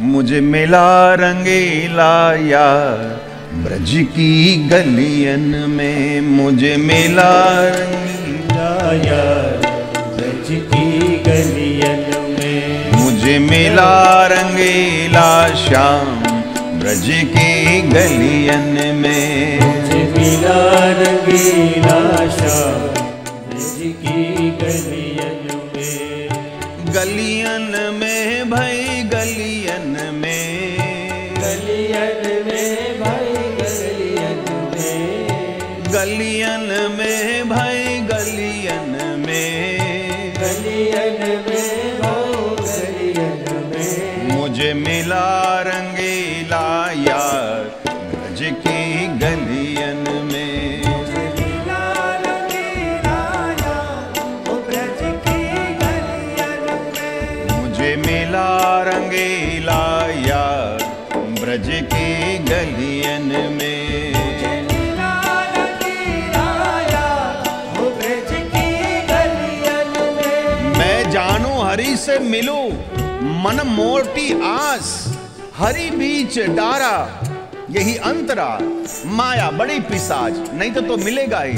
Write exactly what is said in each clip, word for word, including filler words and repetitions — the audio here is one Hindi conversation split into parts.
मुझे मिला रंगीला यार ब्रज की गलियन में, मुझे मिला रंगीला यार ब्रज की गलियन में, मुझे मिला रंगीला श्याम ब्रज की गलियन में, मुझे मिला रंगीला श्याम ब्रज की गलियन में। गलियन में भाई गलियन में, गलियन में भाई गलियन में, गलियन में भाई गलियन में, गलियन में भाई गलियन में, मुझे मिला रंगीला यार ब्रज की गलियन में, मुझे मिला रंगीला यार ब्रज की गलियन में, मुझे मिला रंगीला यार ब्रज की गलियन में, मुझे मिला रंगीला यार ब्रज की गलियन में। मैं जानू हरि से मिलूं मन मोटी आस, हरि बीच डारा यही अंतरा, माया बड़ी पिशाच नहीं तो तो मिलेगा ही।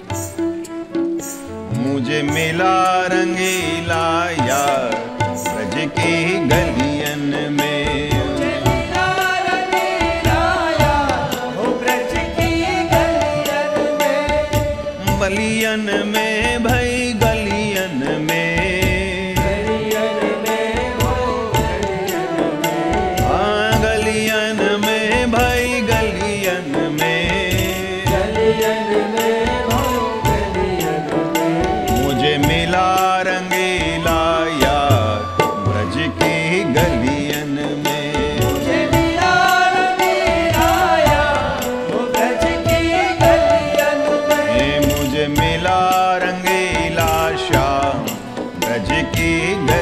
मुझे मिला रंगीला यार ब्रज की गलियन में, मुझे मिला रंगीला यार ब्रज की गलियन में, बलियन में भाई गलियन में, गलियन में हो गलियन में, हाँ गलियन में भाई गलियन में, गलियन में हो गलियन में, मुझे मिला रंगीला यार ब्रज की गलियन में, मुझे मिला रंगीला यार ब्रज की गलियन में, मुझे मिला रंगीला श्याम ब्रज की